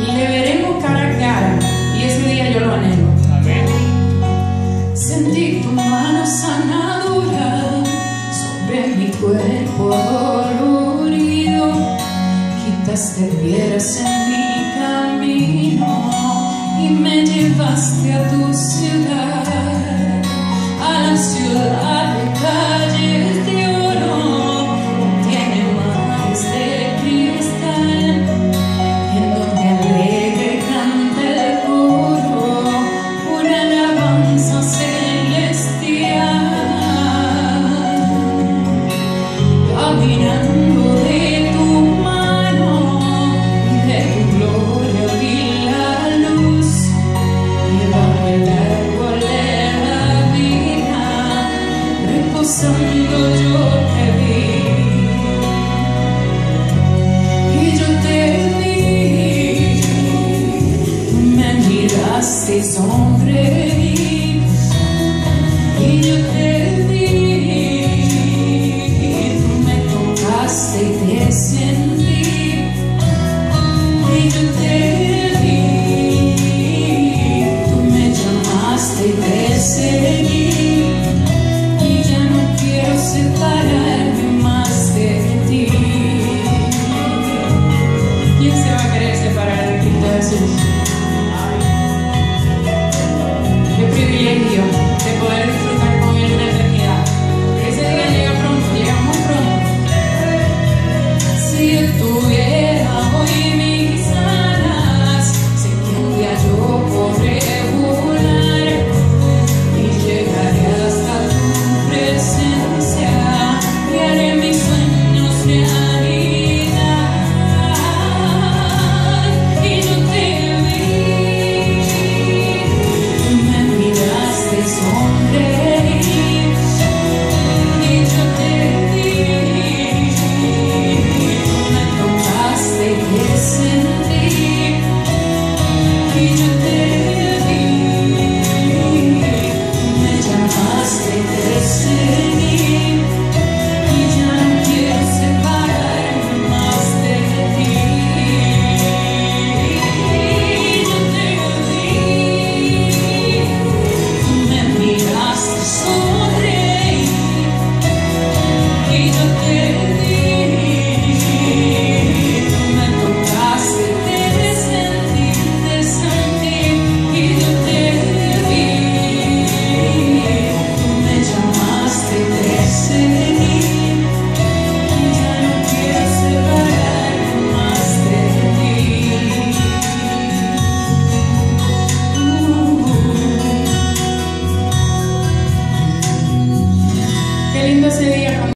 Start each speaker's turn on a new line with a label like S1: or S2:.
S1: le veremos cara a cara, y ese día yo lo anhelo.
S2: Amén.
S1: Sentí tu mano sanadora sobre mi cuerpo dolorido, quitaste piedras en mi camino y me llevaste a tu ciudad, a la ciudad de calles de oro, que tiene mares de cristal, en donde alegre canta el coro una alabanza celestial, caminando de tu mano y de tu gloria vi la luz, y bajo el árbol de la vida reposando yo te vi, y yo te vi, tú me miraste y sonreí, y yo te vi, tú me tocaste y te sentí, y yo te vi, tú me llamaste y te seguí, y ya no quiero separarme más de ti. ¿Quién se va a querer separar de Cristo Jesús? Qué privilegio de poder disfrutar con Él una eternidad. Porque ese día llega pronto, llega muy pronto. Si Él tuviera hoy mis alas, sé que un día yo podré volar y llegaré hasta tu presencia y haré mis sueños realidad. Y yo te vi, tú me miraste y sonreí, y yo te vi, tú me tocaste y te sentí, y yo te vi, tú me llamaste y te seguí, y ya no quiero separarme más de ti. Yo te vi, tú me miraste y sonreí, y yo te vi, tú me tocaste y te sentí, y yo te vi, tú me llamaste y te seguí, y ya no quiero separarme más de ti. Qué lindo ese día